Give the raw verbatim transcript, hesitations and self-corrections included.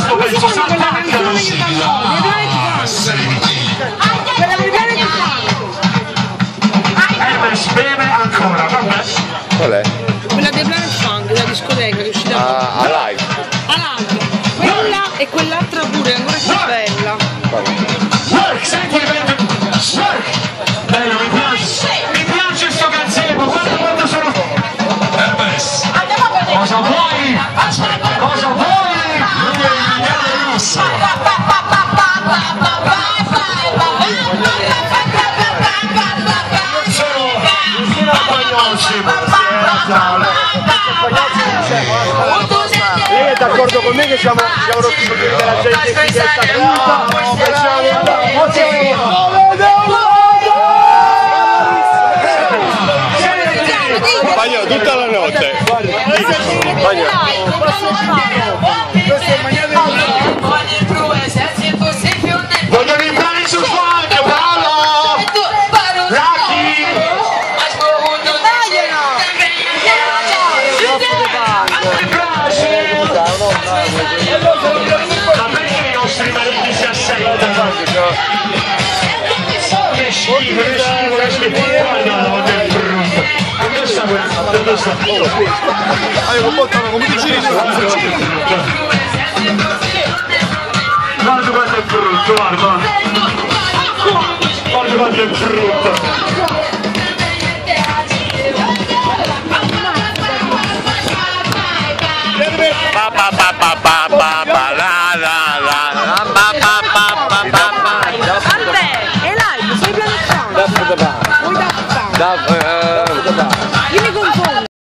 questo pezzo si attaccano. Quella del Planet Funk. Hermes beve ancora, vabbè. Qual è? Quella del Planet Funk, la discoteca che è uscita Ah, a live. a live. Quella e quell'altra pure, ancora più bella. Work, senti il vento. Work. Bello, mi piace. Mi piace sto gazebo, guarda quanto sono. Hermes. Cosa vuoi? Cosa vuoi? Rosso. Lei è d'accordo con me che siamo siamo rotti della gente qui che sta giunta e siamo Bagno tutta la notte. Voglio rimanere sul foglio, Paolo! Lucky! Ma perché i nostri mariti si assettano? Che schifo, che schifo, che schifo! Guarda, che brutto! Dove sta questo? Dove sta? Ah, lo portano come ti giri? Guarda quanto è brutto, guarda! Guarda quanto è brutto! Pa pa pa pa pa pa pa la la la pa pa pa pa pa pa. Vabbè, è live, sei Planet Funk. Daft Punk. Vuoi Daft Punk? Daft